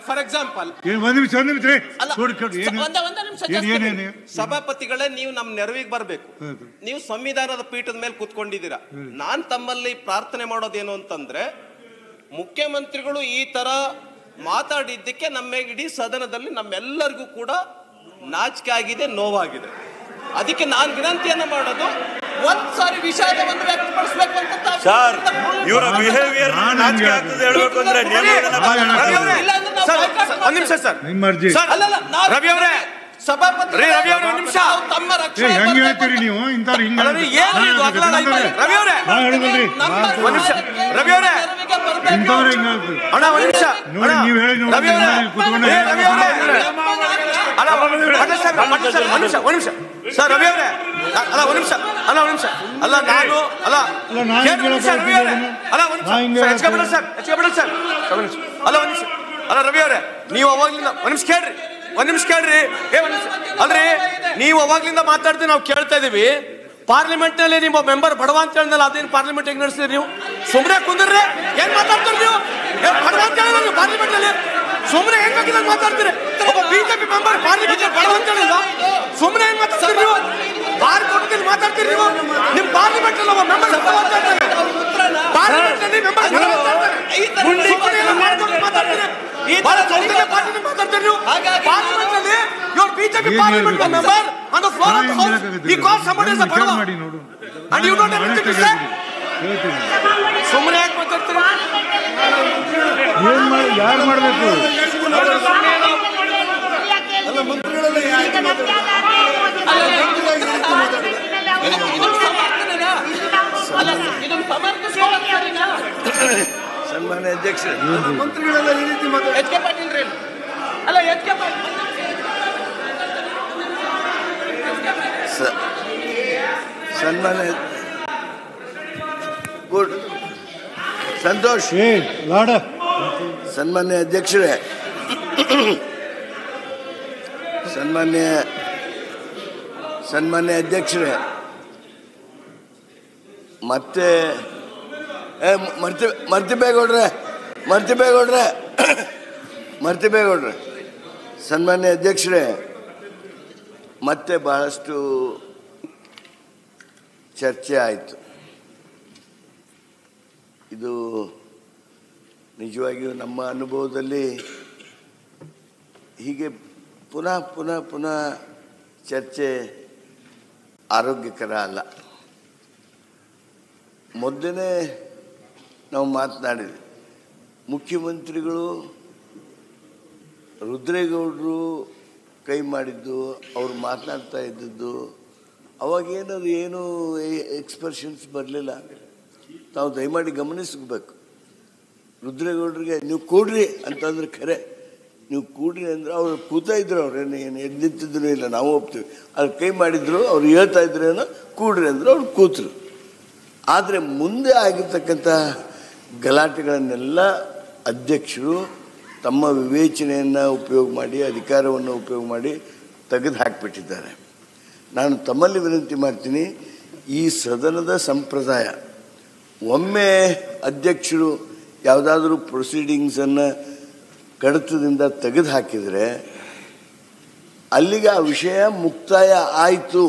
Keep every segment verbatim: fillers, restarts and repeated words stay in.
For example ಸಭಾಪತಿಗಳೇ, ನೀವು ನಮ್ಮ ನೆರವಿಗೆ ಬರಬೇಕು. ನೀವು ಸಂವಿಧಾನದ ಪೀಠದ ಮೇಲೆ ಕೂತ್ಕೊಂಡಿದ್ದೀರಾ. ನಾನ್ ತಮ್ಮಲ್ಲಿ ಪ್ರಾರ್ಥನೆ ಮಾಡೋದೇನು ಅಂತಂದ್ರೆ, ಮುಖ್ಯಮಂತ್ರಿಗಳು ಈ ತರ ಮಾತಾಡಿದ್ದಕ್ಕೆ ನಮ್ಮ ಇಡೀ ಸದನದಲ್ಲಿ ನಮ್ಮೆಲ್ಲರಿಗೂ ಕೂಡ ನಾಚಿಕೆ ಆಗಿದೆ, ನೋವಾಗಿದೆ. ಅದಕ್ಕೆ ನಾನು ವಿನಂತಿಯನ್ನ ಮಾಡೋದು, ಒಂದ್ಸಾರಿ ವಿಷಾದವನ್ನು ವ್ಯಕ್ತಪಡಿಸಬೇಕು ಅಂತ ಸರ್. ಇವರ ಬಿಹೇವಿಯರ್ ನಾಚಿಕೆ ಆಗ್ತದೆ ಹೇಳಬೇಕು ಅಂದ್ರೆ ಒಂದ್ ನಿಮಿಷ ಸರ್, ರವಿ ಅವರೇ, ಸಭಾಪತಿ ರವಿ ಅವರೇ ಒಂದು ನಿಮಿಷ, ತಮ್ಮ ರಕ್ಷಣೆ ಹೆಂಗ್ ಹೇಳ್ತೀರಿ ನೀವು ಇಂಥವ್ರು? ಹಿಂಗ ರವಿ ಅವರೇ ಒಂದ್ ನಿಮಿಷ, ರವಿ ಅವರೇ ಇಂಥವ್ರು ಹಿಂಗ ಅಣ್ಣ ಒಂದ್ ನಿಮಿಷ ನೋಡಿ, ನೀವು ಹೇಳಿ ನೋಡಿ ರವಿ ಅವರೇ ಕುತ್ಕೊಂಡು ಅಲ್ಲ ಒಂದ್ ನಿಮಿಷ ಒಂದ್ ನಿಮಿಷ ಸರ್, ರವಿ ಅವರೇ ಅಲ್ಲ ಒಂದ್ ನಿಮಿಷ ಅಲ್ಲ ಒಂದ್ ನಿಮಿಷ ಅಲ್ಲ ನಾನು ಅಲ್ಲ ರವಿ ಅವರೇ ಅಲ್ಲ ಒಂದ್ ನಿಮಿಷ ಎಚ್ ಕೆ ಬಿಡ ಸರ್ ಎಚ್ ಕೆ ಬಿಡ ಸರ್ ಅಲ್ಲ ಒಂದ್ ನಿಮಿಷ ಅಲ್ಲ ರವಿ ಅವರೇ, ನೀವು ಅವಾಗ್ಲಿಂದ ಒಂದ್ ನಿಮಿಷ ಕೇಳ್ರಿ ಒಂದ್ ನಿಮಿಷ ಕೇಳ್ರಿ ಏ ಒಂದ್ ನಿಮಿಷ ಅಲ್ರಿ, ನೀವು ಅವಾಗ್ಲಿಂದ ಮಾತಾಡ್ತೀವಿ, ನಾವು ಕೇಳ್ತಾ ಇದೀವಿ. ಪಾರ್ಲಿಮೆಂಟ್ ನಲ್ಲಿ ನಿಮ್ಮ ಮೆಂಬರ್ ಬಡವ ಅಂತ ಹೇಳಿದ್ನಲ್ಲ, ಅದೇನು ಪಾರ್ಲಿಮೆಂಟ್ ಹೆಂಗ್ ನಡೆಸಿದ್ರಿ ನೀವು? ಸುಮ್ಮನೆ ಕುಂದ್ರಿ, ಹೆಂಗ್ ಮಾತಾಡ್ತೀರಿ ನೀವು? ಬಡವ ಅಂತ ಹೇಳಿದ್ರೆ ನೀವು ಪಾರ್ಲಿಮೆಂಟ್ ನಲ್ಲಿ ಸುಮ್ಮನೆ ಹೆಂಗ್ ಹಾಕಿದಾಗ ಮಾತಾಡ್ತೀರಿ? ಒಬ್ಬ ಬಿಜೆಪಿ ಮೆಂಬರ್ ಪಾರ್ಲಿಮೆಂಟ್ ಬಡವ ಅಂತ ಹೇಳಿಲ್ಲ, ಸುಮ್ಮನೆ ಹೆಂಗ್ ಮಾತಾಡ್ತೀರಿ ನೀವು? ಬಾರ್ ಕೊಟ್ಟದಲ್ಲಿ ಮಾತಾಡ್ತೀರಿ ನೀವು? ನಿಮ್ ಪಾರ್ಲಿಮೆಂಟ್ ಅಲ್ಲಿ ಒಬ್ಬ ಮೆಂಬರ್ ಬಡವ ಅಂತ ಹೇಳ್ತಾರೆ, ಪಾರ್ಲಿಮೆಂಟ್ ನಲ್ಲಿ ಮೆಂಬರ್ ಬಡವ ಅಂತ ಹೇಳ್ತಾರೆ, ಮಾತಾಡ್ತೀರಿ ಬಹಳ ಚೌಕಟ್ಟಿಗೆ ಪಾರ್ಟಿ ಮಾತಾಡ್ತೀರಿ ನೀವು. ಪಾರ್ಲಿಮೆಂಟ್ ನಲ್ಲಿ your BJP parliament member on the floor of the house, he called somebody as a ಬಡವ and you don't have anything to say. ಸುಮ್ಮನೆ ಯಾಕೆ ಮಾತಾಡ್ತೀರಿ? ಏನ್ ಮಾಡಿ ಯಾರು ಮಾಡಬೇಕು? ಅಲ್ಲ ಮಂತ್ರಿಗಳೆಲ್ಲ ಯಾಕೆ ಸನ್ಮಾನ್ಯ ಅಧ್ಯಕ್ಷರೇ, ಮಂತ್ರಿಗಳೆಲ್ಲ ಈ ರೀತಿ ಮಾತಾಡ್ತಾರೆ. ಎಚ್ ಕೆ ಪಾಟೀಲ್ ರೀ ಅಲ್ಲ ಎಚ್ ಕೆ ಪಾಟೀಲ್ ಸನ್ಮಾನ್ಯ ಗುಡ್ ಸಂತೋಷ್ ಲಾಡ ಸನ್ಮಾನ್ಯ ಅಧ್ಯಕ್ಷರೇ, ಸನ್ಮಾನ್ಯ ಸನ್ಮಾನ್ಯ ಅಧ್ಯಕ್ಷರೇ, ಮತ್ತೆ ಏ ಮರ್ತಿ ಮರ್ತಿಬೇಗೌಡ್ರೆ ಮರ್ತಿಬೇಗೌಡ್ರೆ ಮರ್ತಿಬೇಗೌಡ್ರೆ ಸನ್ಮಾನ್ಯ ಅಧ್ಯಕ್ಷರೇ, ಮತ್ತೆ ಬಹಳಷ್ಟು ಚರ್ಚೆ ಆಯಿತು. ಇದು ನಿಜವಾಗಿಯೂ ನಮ್ಮ ಅನುಭವದಲ್ಲಿ ಹೀಗೆ ಪುನಃ ಪುನಃ ಪುನಃ ಚರ್ಚೆ ಆರೋಗ್ಯಕರ ಅಲ್ಲ. ಮೊದಲನೇ ನಾವು ಮಾತನಾಡಿದ್ವಿ, ಮುಖ್ಯಮಂತ್ರಿಗಳು ರುದ್ರೇಗೌಡರು ಕೈ ಮಾಡಿದ್ದು, ಅವ್ರು ಮಾತನಾಡ್ತಾ ಇದ್ದದ್ದು, ಅವಾಗೇನದು ಏನು ಎಕ್ಸ್ಪ್ರೆಷನ್ಸ್ ಬರಲಿಲ್ಲ. ನಾವು ದಯಮಾಡಿ ಗಮನಿಸಬೇಕು. ರುದ್ರೇಗೌಡರಿಗೆ ನೀವು ಕೂಡ್ರಿ ಅಂತಂದ್ರೆ ಖರೆ, ನೀವು ಕೂಡ್ರಿ ಅಂದರೆ ಅವ್ರು ಕೂತಾ ಇದ್ರು, ಅವ್ರೇನು ಏನು ಎದ್ದು ನಿಂತಿದ್ರು ಇಲ್ಲ, ನಾವು ಒಪ್ತೀವಿ. ಅವ್ರು ಕೈ ಮಾಡಿದ್ರು, ಅವ್ರು ಹೇಳ್ತಾ ಇದ್ರೇನೋ ಕೂಡ್ರಿ ಅಂದ್ರೆ ಅವ್ರು ಕೂತರು. ಆದರೆ ಮುಂದೆ ಆಗಿರ್ತಕ್ಕಂಥ ಗಲಾಟೆಗಳನ್ನೆಲ್ಲ ಅಧ್ಯಕ್ಷರು ತಮ್ಮ ವಿವೇಚನೆಯನ್ನು ಉಪಯೋಗ ಮಾಡಿ, ಅಧಿಕಾರವನ್ನು ಉಪಯೋಗ ಮಾಡಿ ತೆಗೆದು ಹಾಕಿಬಿಟ್ಟಿದ್ದಾರೆ. ನಾನು ತಮ್ಮಲ್ಲಿ ವಿನಂತಿ ಮಾಡ್ತೀನಿ, ಈ ಸದನದ ಸಂಪ್ರದಾಯ, ಒಮ್ಮೆ ಅಧ್ಯಕ್ಷರು ಯಾವುದಾದ್ರೂ ಪ್ರೊಸೀಡಿಂಗ್ಸನ್ನು ಕಡತದಿಂದ ತೆಗೆದು ಹಾಕಿದರೆ ಅಲ್ಲಿಗೆ ಆ ವಿಷಯ ಮುಕ್ತಾಯ ಆಯಿತು.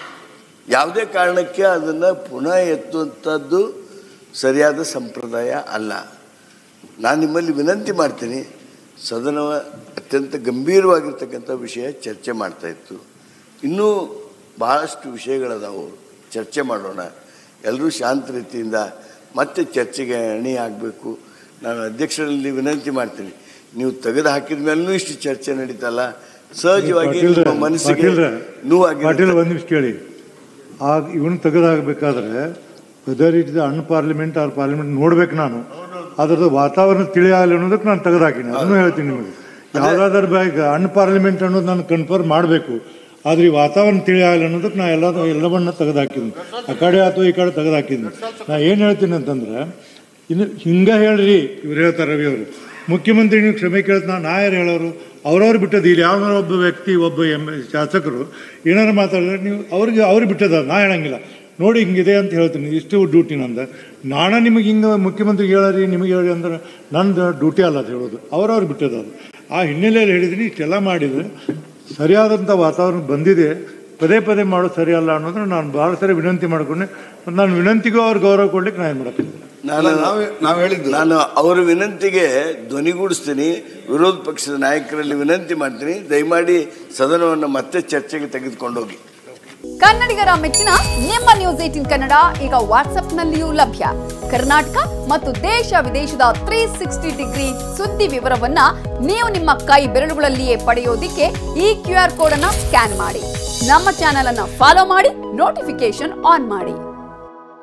ಯಾವುದೇ ಕಾರಣಕ್ಕೆ ಅದನ್ನು ಪುನಃ ಎತ್ತುವಂಥದ್ದು ಸರಿಯಾದ ಸಂಪ್ರದಾಯ ಅಲ್ಲ. ನಾನು ನಿಮ್ಮಲ್ಲಿ ವಿನಂತಿ ಮಾಡ್ತೀನಿ, ಸದನ ಅತ್ಯಂತ ಗಂಭೀರವಾಗಿರ್ತಕ್ಕಂಥ ವಿಷಯ ಚರ್ಚೆ ಮಾಡ್ತಾಯಿತ್ತು. ಇನ್ನೂ ಬಹಳಷ್ಟು ವಿಷಯಗಳದಾವು, ಚರ್ಚೆ ಮಾಡೋಣ. ಎಲ್ಲರೂ ಶಾಂತ ರೀತಿಯಿಂದ ಮತ್ತೆ ಚರ್ಚೆಗೆ ಅಣಿ ಆಗಬೇಕು. ನಾನು ಅಧ್ಯಕ್ಷರಲ್ಲಿ ವಿನಂತಿ ಮಾಡ್ತೀನಿ, ನೀವು ತೆಗೆದು ಹಾಕಿದ ಮೇಲೂ ಇಷ್ಟು ಚರ್ಚೆ ನಡೀತಲ್ಲ, ಸಹಜವಾಗಿ ಮನಸ್ಸಿಗೆ ನೋವಾಗಿ. ಪಾಟೀಲ್ ಒಂದು ನಿಮಿಷ ಕೇಳಿ, ಆಗ ಇವನು ತೆಗೆದಾಗಬೇಕಾದ್ರೆ whether it is in parliament or parliament ನೋಡ್ಬೇಕು. ನಾನು ಅದರದ್ದು ವಾತಾವರಣ ತಿಳಿಯಾಗಲಿ ಅನ್ನೋದಕ್ಕೆ ನಾನು ತೆಗೆದಾಕಿನಿ. ಅದನ್ನು ಹೇಳ್ತೀನಿ ನಿಮಗೆ, ಯಾವುದಾದ್ರೂ ಬ್ಯಾಗ್ ಅನ್ ಪಾರ್ಲಿಮೆಂಟ್ ಅನ್ನೋದು ನಾನು ಕನ್ಫರ್ಮ್ ಮಾಡಬೇಕು. ಆದರೆ ಈ ವಾತಾವರಣ ತಿಳಿಯಾಗಲಿ ಅನ್ನೋದಕ್ಕೆ ನಾ ಎಲ್ಲ ಎಲ್ಲವನ್ನ ತೆಗೆದಾಕಿದ್ದೀನಿ. ಆ ಕಡೆ ಅಥವಾ ಈ ಕಡೆ ತೆಗೆದಾಕಿದ್ದೀನಿ. ನಾ ಏನು ಹೇಳ್ತೀನಿ ಅಂತಂದ್ರೆ, ಇನ್ನು ಹಿಂಗೆ ಹೇಳ್ರಿ ಇವ್ರು ಹೇಳ್ತಾರೆ ರವಿ ಅವರು, ಮುಖ್ಯಮಂತ್ರಿ ನೀವು ಕ್ಷಮೆ ಕೇಳ್ತಾ ನಾ ಯಾರು ಹೇಳೋರು? ಅವ್ರವ್ರು ಬಿಟ್ಟದ್ದು. ಇಲ್ಲಿ ಯಾವ್ದಾರ ಒಬ್ಬ ವ್ಯಕ್ತಿ ಒಬ್ಬ ಎಮ್ ಶಾಸಕರು ಏನಾರು ಮಾತಾಡಿದ್ರೆ ನೀವು ಅವ್ರಿಗೆ ಅವ್ರಿಗೆ ಬಿಟ್ಟದ, ನಾ ಹೇಳಂಗಿಲ್ಲ. ನೋಡಿ ಹಿಂಗಿದೆ ಅಂತ ಹೇಳ್ತೀನಿ, ಇಷ್ಟು ಡ್ಯೂಟಿ ನಂದು. ನಾಳೆ ನಿಮಗೆ ಹಿಂಗೆ ಮುಖ್ಯಮಂತ್ರಿಗೆ ಹೇಳರಿ ನಿಮಗೆ ಹೇಳಿ ಅಂದ್ರೆ ನಂದು ಡ್ಯೂಟಿ ಅಲ್ಲ ಅದು ಹೇಳೋದು, ಅವ್ರವ್ರು ಬಿಟ್ಟದ ಅದು. ಆ ಹಿನ್ನೆಲೆಯಲ್ಲಿ ಹೇಳಿದ್ದೀನಿ. ಇಷ್ಟೆಲ್ಲ ಮಾಡಿದರೆ ಸರಿಯಾದಂಥ ವಾತಾವರಣ ಬಂದಿದೆ, ಪದೇ ಪದೇ ಮಾಡೋದು ಸರಿಯಲ್ಲ ಅನ್ನೋದನ್ನು ನಾನು ಭಾಳ ಸರಿ ವಿನಂತಿ ಮಾಡಿಕೊಂಡೆ. ನಾನು ವಿನಂತಿಗೂ ಅವ್ರು ಗೌರವ ಕೊಡ್ಲಿಕ್ಕೆ ನಾನು ಏನು ಮಾಡೋಕ್ಕಿಲ್ಲ. ನಾನು ನಾವು ಹೇಳಿದ್ದು ನಾನು ಅವರ ವಿನಂತಿಗೆ ಧ್ವನಿಗೂಡಿಸ್ತೀನಿ, ವಿರೋಧ ಪಕ್ಷದ ನಾಯಕರಲ್ಲಿ ವಿನಂತಿ ಮಾಡ್ತೀನಿ, ದಯಮಾಡಿ ಸದನವನ್ನು ಮತ್ತೆ ಚರ್ಚೆಗೆ ತೆಗೆದುಕೊಂಡೋಗಿ. ಕನ್ನಡಿಗರ ಮೆಚ್ಚಿನ ನಿಮ್ಮ ನ್ಯೂಸ್ ಏಟೀನ್ ಕನ್ನಡ ಈಗ ವಾಟ್ಸ್ಆಪ್ನಲ್ಲಿಯೂ ಲಭ್ಯ. ಕರ್ನಾಟಕ ಮತ್ತು ದೇಶ ವಿದೇಶದ ತ್ರೀ ಸಿಕ್ಸ್ಟಿ ಡಿಗ್ರಿ ಸುದ್ದಿ ವಿವರವನ್ನ ನೀವು ನಿಮ್ಮ ಕೈ ಬೆರಳುಗಳಲ್ಲಿಯೇ ಪಡೆಯೋದಿಕ್ಕೆ ಈ ಕ್ಯೂ ಆರ್ ಕೋಡ್ ಅನ್ನ ಸ್ಕ್ಯಾನ್ ಮಾಡಿ. ನಮ್ಮ ಚಾನೆಲ್ ಅನ್ನ ಫಾಲೋ ಮಾಡಿ, ನೋಟಿಫಿಕೇಶನ್ ಆನ್ ಮಾಡಿ.